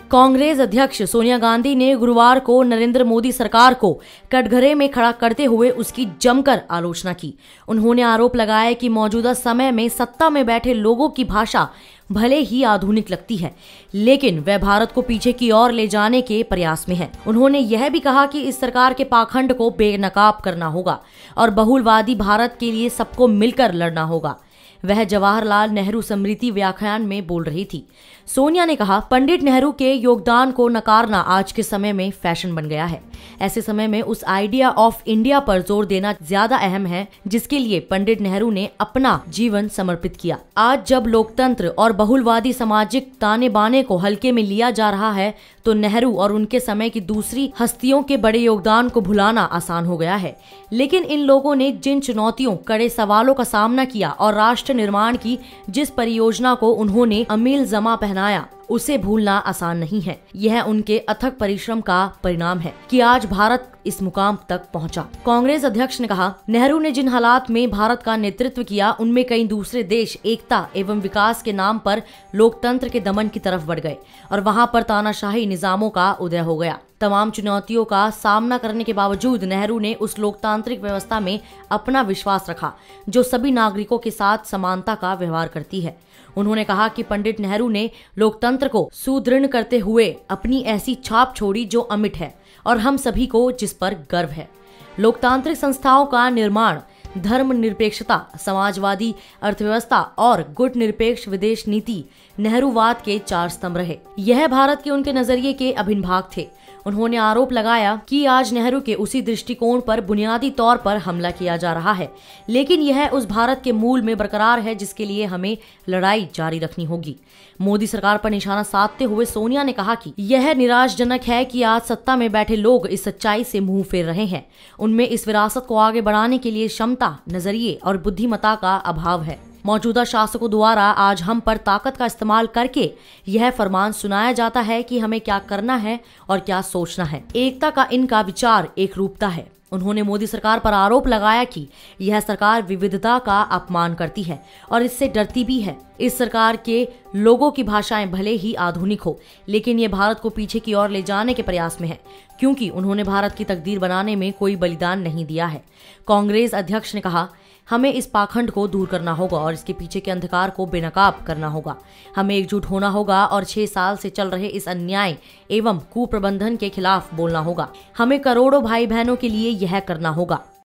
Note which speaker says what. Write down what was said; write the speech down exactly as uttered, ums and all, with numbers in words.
Speaker 1: कांग्रेस अध्यक्ष सोनिया गांधी ने गुरुवार को नरेंद्र मोदी सरकार को कटघरे में खड़ा करते हुए उसकी जमकर आलोचना की। उन्होंने आरोप लगाया कि मौजूदा समय में सत्ता में बैठे लोगों की भाषा भले ही आधुनिक लगती है, लेकिन वह भारत को पीछे की ओर ले जाने के प्रयास में है। उन्होंने यह भी कहा कि इस सरकार के पाखंड को बेनकाब करना होगा और बहुलवादी भारत के लिए सबको मिलकर लड़ना होगा। वह जवाहरलाल नेहरू स्मृति व्याख्यान में बोल रही थी। सोनिया ने कहा, पंडित नेहरू के योगदान को नकारना आज के समय में फैशन बन गया है। ऐसे समय में उस आइडिया ऑफ इंडिया पर जोर देना ज्यादा अहम है जिसके लिए पंडित नेहरू ने अपना जीवन समर्पित किया। आज जब लोकतंत्र और बहुलवादी सामाजिक ताने बाने को हल्के में लिया जा रहा है तो नेहरू और उनके समय की दूसरी हस्तियों के बड़े योगदान को भुलाना आसान हो गया है। लेकिन इन लोगों ने जिन चुनौतियों, कड़े सवालों का सामना किया और राष्ट्र निर्माण की जिस परियोजना को उन्होंने अमील जमा पहनाया, उसे भूलना आसान नहीं है। यह उनके अथक परिश्रम का परिणाम है कि आज भारत इस मुकाम तक पहुंचा। कांग्रेस अध्यक्ष ने कहा, नेहरू ने जिन हालात में भारत का नेतृत्व किया उनमें कई दूसरे देश एकता एवं विकास के नाम पर लोकतंत्र के दमन की तरफ बढ़ गए और वहां पर तानाशाही निजामों का उदय हो गया। तमाम चुनौतियों का सामना करने के बावजूद नेहरू ने उस लोकतांत्रिक व्यवस्था में अपना विश्वास रखा जो सभी नागरिकों के साथ समानता का व्यवहार करती है। उन्होंने कहा कि पंडित नेहरू ने लोकतंत्र को सुदृढ़ करते हुए अपनी ऐसी छाप छोड़ी जो अमिट है और हम सभी को जिस पर गर्व है। लोकतांत्रिक संस्थाओं का निर्माण, धर्म निरपेक्षता, समाजवादी अर्थव्यवस्था और गुट निरपेक्ष विदेश नीति नेहरूवाद के चार स्तंभ रहे। यह भारत के उनके नजरिए के अभिन्न भाग थे। उन्होंने आरोप लगाया कि आज नेहरू के उसी दृष्टिकोण पर बुनियादी तौर पर हमला किया जा रहा है, लेकिन यह उस भारत के मूल में बरकरार है जिसके लिए हमें लड़ाई जारी रखनी होगी। मोदी सरकार पर निशाना साधते हुए सोनिया ने कहा कि यह निराशाजनक है कि आज सत्ता में बैठे लोग इस सच्चाई से मुंह फेर रहे हैं। उनमें इस विरासत को आगे बढ़ाने के लिए क्षमता, नजरिए और बुद्धिमत्ता का अभाव है। मौजूदा शासकों द्वारा आज हम पर ताकत का इस्तेमाल करके यह फरमान सुनाया जाता है कि हमें क्या करना है और क्या सोचना है। एकता का इनका विचार एक रूपता है। उन्होंने मोदी सरकार पर आरोप लगाया कि यह सरकार विविधता का अपमान करती है और इससे डरती भी है। इस सरकार के लोगों की भाषाएं भले ही आधुनिक हो, लेकिन ये भारत को पीछे की ओर ले जाने के प्रयास में है, क्योंकि उन्होंने भारत की तकदीर बनाने में कोई बलिदान नहीं दिया है। कांग्रेस अध्यक्ष ने कहा, हमें इस पाखंड को दूर करना होगा और इसके पीछे के अंधकार को बेनकाब करना होगा। हमें एकजुट होना होगा और छह साल से चल रहे इस अन्याय एवं कुप्रबंधन के खिलाफ बोलना होगा। हमें करोड़ों भाई बहनों के लिए यह करना होगा।